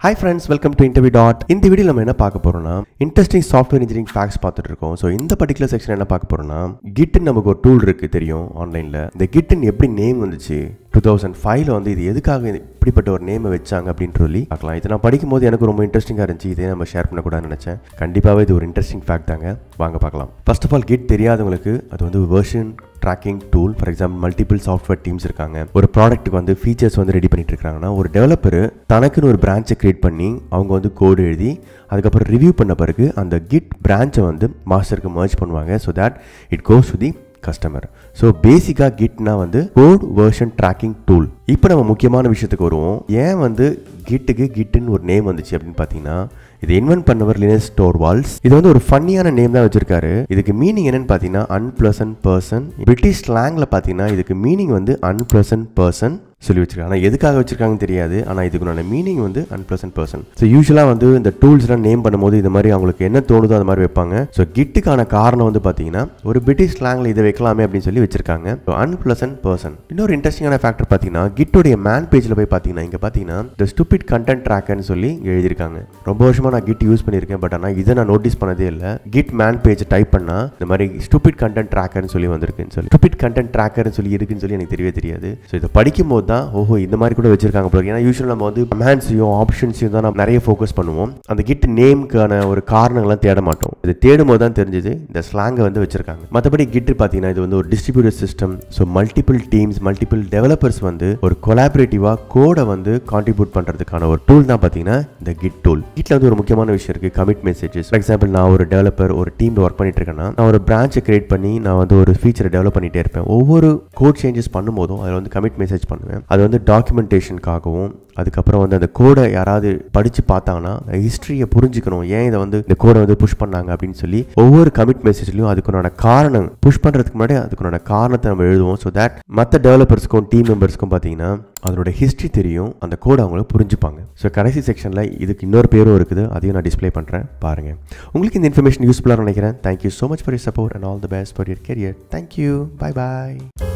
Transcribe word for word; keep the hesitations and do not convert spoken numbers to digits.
Hi friends, welcome to InterviewDOT. இந்த வீடியோல நம்ம என்ன பார்க்க போறோம்னா இன்ட்ரஸ்டிங் சாஃப்ட்வேர் இன்ஜினியரிங் ஃபேக்ட்ஸ் பார்த்துட்டு இருக்கோம். ஸோ இந்த பர்டிகுலர் செக்ஷன் என்ன பார்க்க போறோம்னா கிட் நமக்கு ஒரு டூல் இருக்கு தெரியும் ஆன்லைன்ல. இந்த கிட் எப்படி நேம் வந்துச்சு டூ தௌசண்ட் ஃபைவ்ல வந்து இது எதுக்காக இப்படிப்பட்ட ஒரு நேமை வச்சாங்க அப்படின்னு சொல்லி பார்க்கலாம். இதை நான் படிக்கும் போது எனக்கு ரொம்ப இன்ட்ரெஸ்டிங்காக இருந்துச்சு. இதே நம்ம ஷேர் பண்ணக்கூடாதுன்னு நினைச்சேன். கண்டிப்பாகவே இது ஒரு இன்ட்ரெஸ்டிங் ஃபேக்ட் தாங்க. வாங்க பார்க்கலாம். ஃபர்ஸ்ட் ஆஃப் ஆல் கிட் தெரியாதவங்களுக்கு அது வந்து version tracking tool. For example multiple software teams இருக்காங்க. ஒரு ப்ராடக்ட்டுக்கு வந்து ஃபீச்சர்ஸ் வந்து ரெடி பண்ணிட்டு இருக்காங்கன்னா ஒரு டெவலப்பர் தனக்குன்னு ஒரு பிரான்ச்சை கிரியேட் பண்ணி அவங்க வந்து கோடு எழுதி அதுக்கப்புறம் ரிவ்யூ பண்ண பிறகு அந்த கிட் பிரான்ச்சை வந்து மாஸ்டருக்கு மர்ஜ் பண்ணுவாங்க. So that it goes to the customer. So பேசிக்காக கிட்னா வந்து கோட் வெர்ஷன் ட்ராக்கிங் டூல். இப்போ நம்ம முக்கியமான விஷயத்துக்கு வருவோம். ஏன் வந்து கிட்டுக்கு கிட்டுன்னு ஒரு நேம் வந்துச்சு அப்படின்னு பார்த்தீங்கன்னா இது இன்வென்ட் பண்ணவர் லினஸ் டோர்வால்ஸ். இது வந்து ஒரு ஃபன்னியான நேம் தான் வச்சிருக்காரு. இதுக்கு மீனிங் என்னன்னு பார்த்தீங்கன்னா அன்பிளசன்ட் பர்சன். பிரிட்டிஷ் ஸ்லாங்ல பார்த்தீங்கன்னா இதுக்கு மீனிங் வந்து அன்பிளசன்ட் பர்சன் சொல்லி வச்சிருக்காங்க. ஆனால் எதுக்காக வச்சிருக்காங்கன்னு தெரியாது. ஆனால் இதுக்குள்ள மீனிங் வந்து அன்பிளசன்ட் பர்சன். ஸோ யூஸ்வலாக வந்து இந்த டூல்ஸ்லாம் நேம் பண்ணும்போது இது மாதிரி அவங்களுக்கு என்ன தோணுதோ அது மாதிரி வைப்பாங்க. ஸோ கிட்டுக்கான காரணம் வந்து பார்த்தீங்கன்னா ஒரு பிரிட்டிஷ் ஸ்லாங்ல இதை வைக்கலாமே அப்படின்னு சொல்லி வச்சிருக்காங்க. Unpleasant person. இன்னொரு இன்ட்ரெஸ்டிங்கான ஃபேக்டர் பார்த்தீங்கன்னா கிட்டோடைய மேன் பேஜில் போய் பார்த்தீங்கன்னா இங்கே பார்த்தீங்கன்னா த ஸ்டூபிட் கண்டென்ட் ட்ராக்கர்னு சொல்லி எழுதியிருக்காங்க. ரொம்ப வருஷமா நான் கிட் யூஸ் பண்ணியிருக்கேன். பட் ஆனால் இதை நான் நோட்டீஸ் பண்ணதே இல்லை. கிட் மேன் பேஜ் டைப் பண்ணா இந்த மாதிரி ஸ்டூபிட் கண்டென்ட் ட்ராக்கர்னு சொல்லி வந்திருக்குன்னு சொல்லி ஸ்டூபிட் கண்டென்ட் ட்ராக்கர்னு சொல்லி இருக்குன்னு சொல்லி எனக்கு தெரியவே தெரியாது. ஸோ இதை படிக்கும் போது தான் ஓஹோ இந்த மாதிரி கூட வச்சிருக்காங்க போல. ஏன்னா யூஸ்வல் நம்ம வந்து கமாண்ட்ஸையும் ஆப்ஷன்ஸையும் தான் நம்ம நிறைய ஃபோக்கஸ் பண்ணுவோம். அந்த கிட் நேம்க்கான ஒரு காரணங்கள்லாம் தேட மாட்டோம். இது தேடும் போது தான் தெரிஞ்சது இந்த ஸ்லாங்கை வந்து வச்சிருக்காங்க. மற்றபடி கிட் பார்த்தீங்கன்னா இது வந்து ஒரு distributed system. So multiple teams multiple developers வந்து ஒரு கொலாபரேட்டிவா கோடை வந்து கான்ட்ரிபியூட் பண்றதுக்கான ஒரு டூல் தான் பார்த்தீங்கன்னா இந்த கிட் டூல். கிட்ல வந்து ஒரு முக்கியமான விஷயம் இருக்கு, கமிட் மெசேஜஸ். ஃபார் எக்ஸாம்பிள் நான் ஒரு டெவலப்பர் ஒரு டீம்ல ஒர்க் பண்ணிட்டு இருக்கேன்னா நான் ஒரு பிரான்ச்சை கிரியேட் பண்ணி நான் வந்து ஒரு ஃபீச்சரை டெவலப் பண்ணிட்டே இருப்பேன். ஒவ்வொரு கோட் சேஞ்சஸ் பண்ணும்போதும் அதில் வந்து கமிட் மெசேஜ் பண்ணுவேன். அது வந்து டாக்குமெண்டேஷனுக்காகவும் அதுக்கப்புறம் வந்து அந்த கோடை யாராவது படித்து பார்த்தாங்கன்னா ஹிஸ்ட்ரியை புரிஞ்சுக்கணும், ஏன் இதை வந்து இந்த கோடை வந்து புஷ் பண்ணாங்க அப்படின்னு சொல்லி ஒவ்வொரு கமிட் மெசேஜ்லையும் அதுக்குனோட காரணம் புஷ் பண்ணுறதுக்கு முன்னாடி அதுக்குனோட காரணத்தை நம்ம எழுதுவோம். ஸோ தட் மற்ற டெவலப்பர்ஸ்க்கும் டீம் மெம்பர்ஸ்க்கும் பார்த்தீங்கன்னா அதோட ஹிஸ்ட்ரி தெரியும், அந்த கோடை அவங்கள புரிஞ்சுப்பாங்க. ஸோ கடைசி செக்ஷனில் இதுக்கு இன்னொரு பேரும் இருக்குது, அதையும் நான் டிஸ்பிளே பண்ணுறேன் பாருங்கள். உங்களுக்கு இந்த இன்ஃபர்மேஷன் யூஸ்ஃபுல்லாக நினைக்கிறேன். Thank you so much for your support and all the best for your career. Thank you, bye bye.